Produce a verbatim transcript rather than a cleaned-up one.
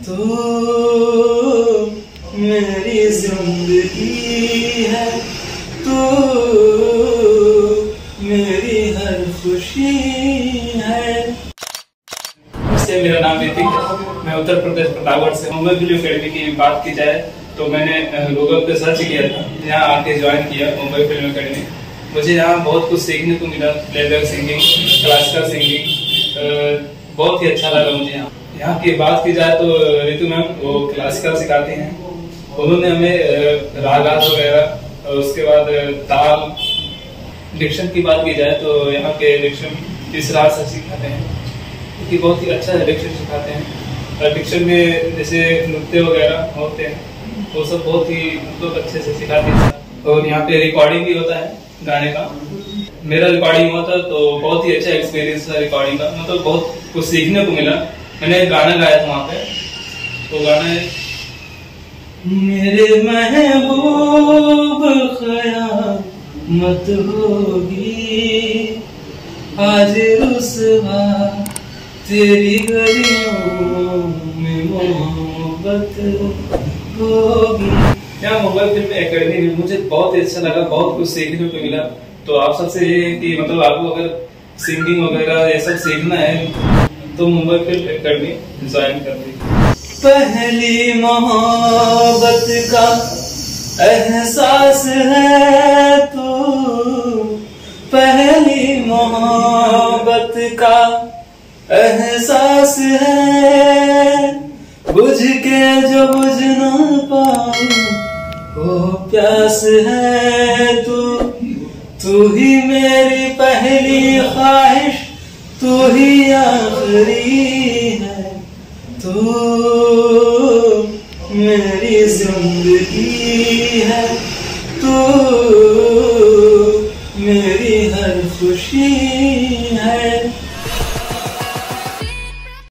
तू मेरी जिंदगी है, तू मेरी हर खुशी है। नमस्ते, मेरा नाम ऋतिक है। मैं उत्तर प्रदेश प्रतापगढ़ से। मुंबई फिल्म अकेडमी की बात की जाए तो मैंने गूगल पे सर्च किया था, यहाँ आके ज्वाइन किया मुंबई फिल्म अकेडमी। मुझे यहाँ बहुत कुछ सीखने को मिला, प्लेबैक सिंगिंग, क्लासिकल सिंगिंग, बहुत ही अच्छा लगा मुझे। यहाँ यहाँ की बात की जाए तो ऋतु मैम वो क्लासिकल सिखाती हैं। उन्होंने हमें रागास वगैरह और उसके बाद ताल, डिक्शन की बात की जाए तो यहाँ के डिक्शन इस राग से सिखाते हैं, क्योंकि बहुत ही अच्छा डिक्शन सिखाते हैं। और डिक्शन में जैसे नृत्य वगैरह होते हैं वो सब बहुत ही मतलब अच्छे से सिखाते हैं। और यहाँ पे रिकॉर्डिंग भी होता है गाने का। मेरा रिकॉर्डिंग हुआ था तो बहुत ही अच्छा एक्सपीरियंस था रिकॉर्डिंग का, मतलब बहुत कुछ सीखने को मिला। मैंने गाना गाया था वहाँ पे, तो गाना है मेरे महबूब क़यामत होगी, आज रुसवा तेरी गलियों में मोहब्बत होगी। यहाँ मुंबई फिल्म एकेडमी में मुझे बहुत ही अच्छा लगा, बहुत कुछ सीखने को मिला। तो आप सबसे ये है कि मतलब आपको अगर सिंगिंग वगैरह ये सब सीखना है तो मुंबई फिल्म एकेडमी ज्वाइन कर लीजिए। पहली मोहब्बत का एहसास है तू, पहली मोहब्बत का एहसास है, बुझ के जो बुझ ना पाऊं वो प्यास है। तू तू ही मेरी पहली ख्वाहिश, तू ही आखिरी है, तू मेरी जिंदगी है, तू मेरी हर खुशी है।